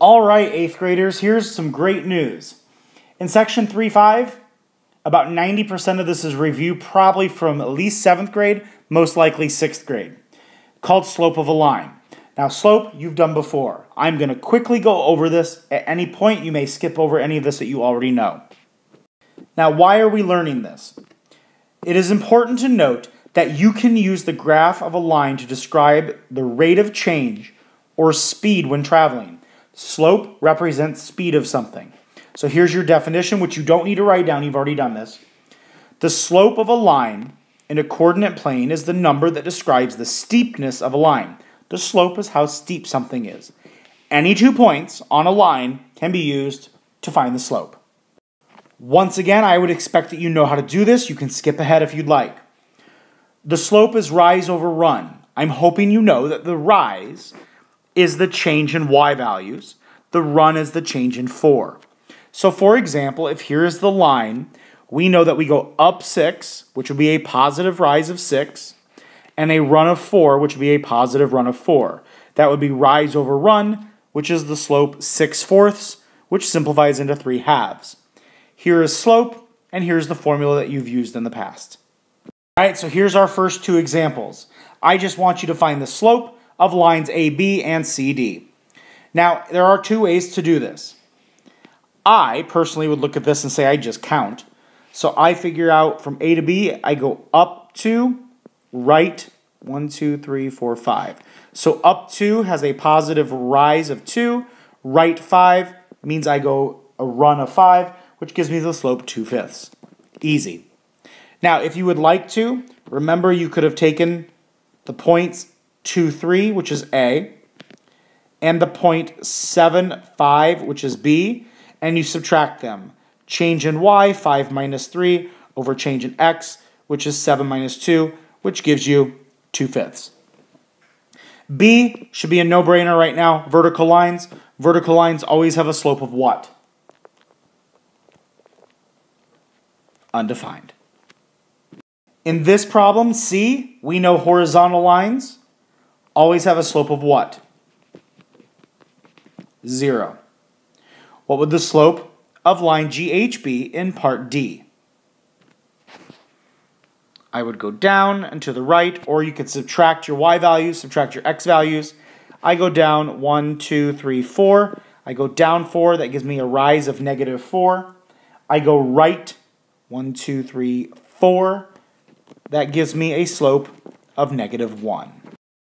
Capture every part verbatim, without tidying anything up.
All right, eighth graders, here's some great news. In section three point five, about ninety percent of this is review, probably from at least seventh grade, most likely sixth grade, called slope of a line. Now, slope, you've done before. I'm going to quickly go over this. At any point, you may skip over any of this that you already know. Now, why are we learning this? It is important to note that you can use the graph of a line to describe the rate of change or speed when traveling. Slope represents speed of something. So here's your definition, which you don't need to write down. You've already done this. The slope of a line in a coordinate plane is the number that describes the steepness of a line. The slope is how steep something is. Any two points on a line can be used to find the slope. Once again, I would expect that you know how to do this. You can skip ahead if you'd like. The slope is rise over run. I'm hoping you know that the rise is the change in y values. The run is the change in four. So for example, if here is the line, we know that we go up six, which would be a positive rise of six, and a run of four, which would be a positive run of four. That would be rise over run, which is the slope six fourths, which simplifies into three halves. Here is slope, and here's the formula that you've used in the past. All right, so here's our first two examples. I just want you to find the slope of lines A B and C D. Now, there are two ways to do this. I personally would look at this and say I just count. So I figure out from A to B, I go up two, right, one, two, three, four, five. So up two has a positive rise of two, right five means I go a run of five, which gives me the slope two fifths. Easy. Now, if you would like to, remember you could have taken the points two, three, which is A, and the point seven, five, which is B, and you subtract them. Change in y, five minus three, over change in x, which is seven minus two, which gives you two fifths. B should be a no-brainer right now. Vertical lines. Vertical lines always have a slope of what? Undefined. In this problem, C, we know horizontal lines always have a slope of what? Zero. What would the slope of line G H be in part D? I would go down and to the right, or you could subtract your y values, subtract your x values. I go down one, two, three, four. I go down four, that gives me a rise of negative four. I go right, one, two, three, four. That gives me a slope of negative one.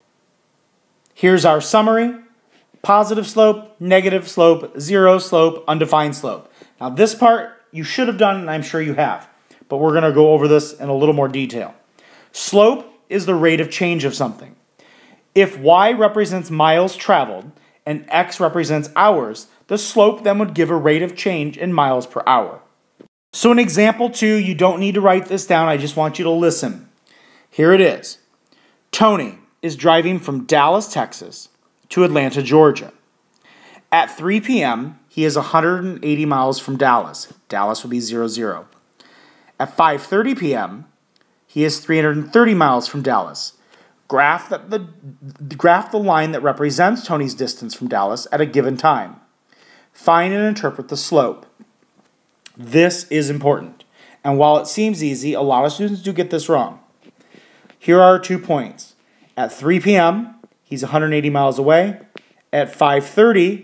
Here's our summary. Positive slope, negative slope, zero slope, undefined slope. Now this part you should have done, and I'm sure you have, but we're going to go over this in a little more detail. Slope is the rate of change of something. If y represents miles traveled and x represents hours, the slope then would give a rate of change in miles per hour. So in example two, you don't need to write this down, I just want you to listen. Here it is. Tony is driving from Dallas, Texas to Atlanta, Georgia. At three p m, he is one hundred eighty miles from Dallas. Dallas would be zero, zero. At five thirty p m, he is three hundred thirty miles from Dallas. Graph the, the, graph the line that represents Tony's distance from Dallas at a given time. Find and interpret the slope. This is important. And while it seems easy, a lot of students do get this wrong. Here are our two points. At three p m, he's one hundred eighty miles away. At five thirty,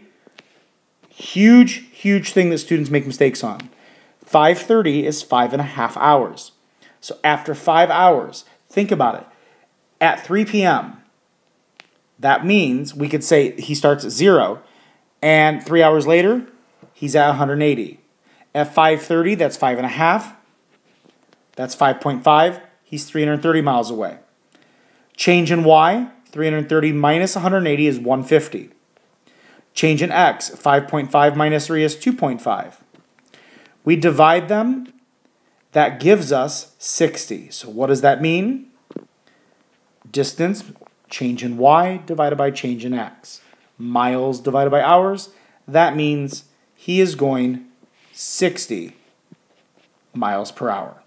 huge, huge thing that students make mistakes on. five thirty is five and a half hours. So after five hours, think about it. At three p m, that means we could say he starts at zero, and three hours later, he's at one hundred eighty. At five thirty, that's five and a half. That's five point five. He's three hundred thirty miles away. Change in y, three hundred thirty minus one hundred eighty is one hundred fifty. Change in x, five point five minus three is two point five. We divide them, that gives us sixty. So what does that mean? Distance, change in y divided by change in x. Miles divided by hours, that means he is going sixty miles per hour.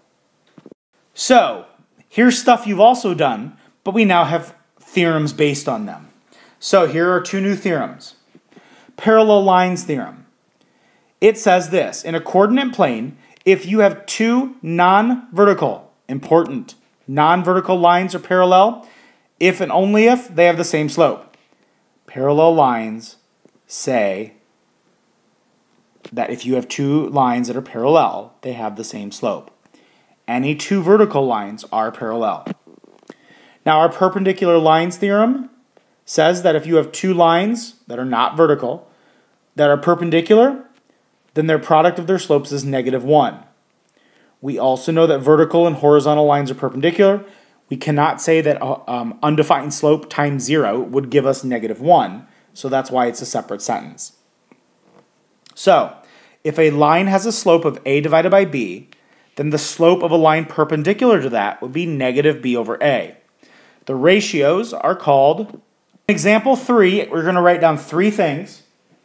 So, here's stuff you've also done, but we now have theorems based on them. So here are two new theorems. Parallel lines theorem. It says this: in a coordinate plane, if you have two non-vertical, important, non-vertical lines are parallel, if and only if they have the same slope. Parallel lines say that if you have two lines that are parallel, they have the same slope. Any two vertical lines are parallel. Now, our perpendicular lines theorem says that if you have two lines that are not vertical, that are perpendicular, then their product of their slopes is negative one. We also know that vertical and horizontal lines are perpendicular. We cannot say that um, undefined slope times zero would give us negative one, so that's why it's a separate sentence. So, if a line has a slope of a divided by b, then the slope of a line perpendicular to that would be negative b over a. The ratios are called, example three, we're going to write down three things,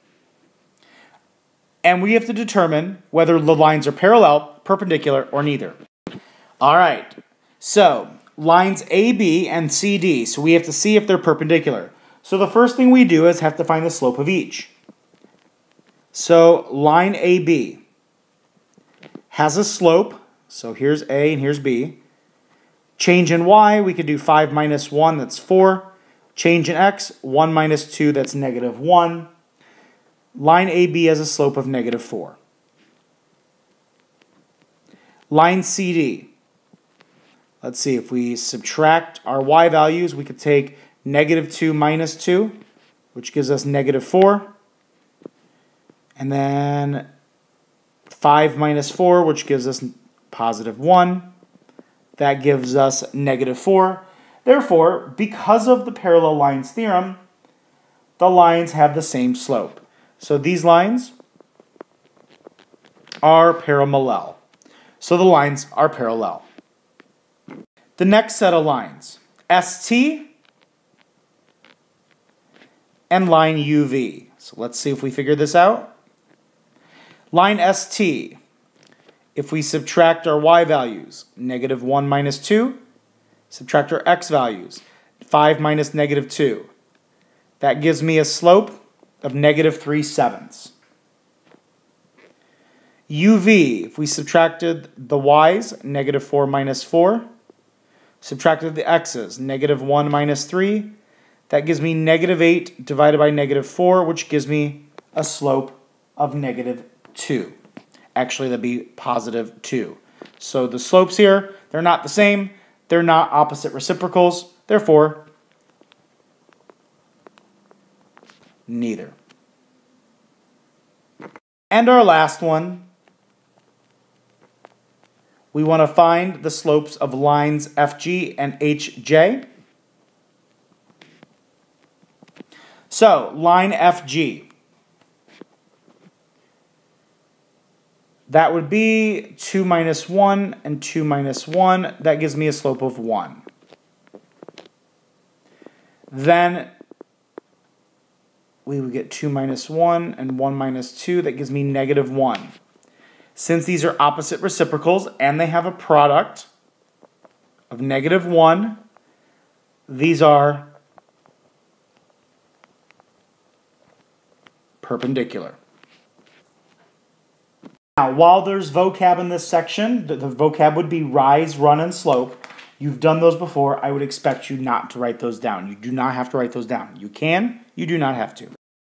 and we have to determine whether the lines are parallel, perpendicular, or neither. All right, so lines A B and C D, so we have to see if they're perpendicular. So the first thing we do is have to find the slope of each. So line A B has a slope, so here's A and here's B. Change in y, we could do five minus one, that's four. Change in x, one minus two, that's negative one. Line A B has a slope of negative four. Line C D. Let's see, if we subtract our y values, we could take negative two minus two, which gives us negative four. And then five minus four, which gives us positive one. That gives us negative four. Therefore, because of the parallel lines theorem, the lines have the same slope. So these lines are parallel. So the lines are parallel. The next set of lines, S T and line U V. So let's see if we figure this out. Line S T, if we subtract our y values, negative one minus two, subtract our x values, five minus negative two. That gives me a slope of negative three sevenths. U V, if we subtracted the y's, negative four minus four, subtracted the x's, negative one minus three, that gives me negative eight divided by negative four, which gives me a slope of negative two. Actually, that'd be positive two. So the slopes here, they're not the same. They're not opposite reciprocals. Therefore, neither. And our last one, we want to find the slopes of lines F G and H J. So, line F G. That would be two minus one and two minus one. That gives me a slope of one. Then we would get two minus one and one minus two. That gives me negative one. Since these are opposite reciprocals and they have a product of negative one, these are perpendicular. Now, while there's vocab in this section, the, the vocab would be rise, run, and slope. You've done those before. I would expect you not to write those down. You do not have to write those down. You can, you do not have to.